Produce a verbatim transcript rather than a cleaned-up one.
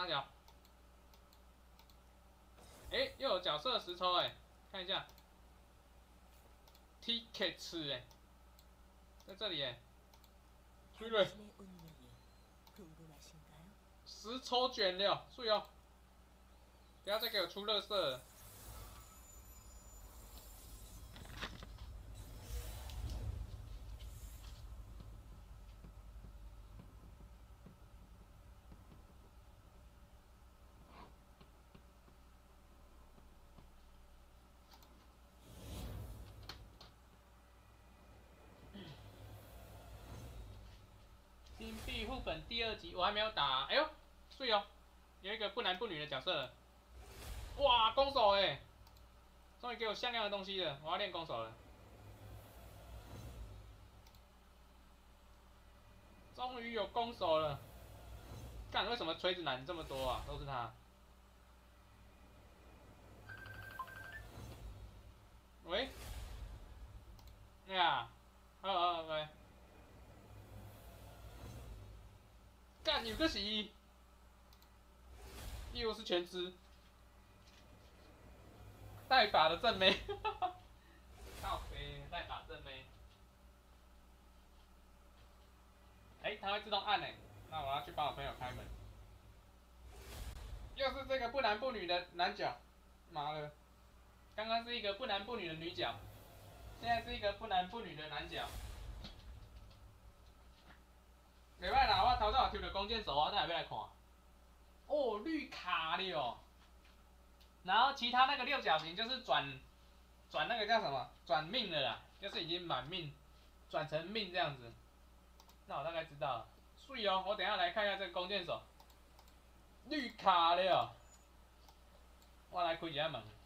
哪角？哎、欸，又有角色实抽哎、欸，看一下 ，tickets 哎、欸，在这里哎、欸，追瑞，实抽卷了，睡哦，不要再给我出垃圾了。金币副本第二集我还没有打，哎呦，睡哦，有一个不男不女的角色了，哇，攻手哎、欸，终于给我像样的东西了，我要练攻手了，终于有攻手了，干为什么锤子男这么多啊？都是他。喂，哎呀，好好喂，干有个洗，又是全吃，带把的正妹，靠飞带把正妹，哎、欸，它会自动按哎、欸，那我要去帮我朋友开门，又是这个不男不女的男角，妈的，刚刚是一个不男不女的女角，现在是一个不男不女的男角。袂歹啦，我头早抽到弓箭手，我等下要来看。哦，绿卡了哦。然后其他那个六角形就是转转那个叫什么？转命的啦，就是已经满命，转成命这样子。那我大概知道了。水哦，我等一下来看一下这个弓箭手。绿卡了哦。我来开一下门。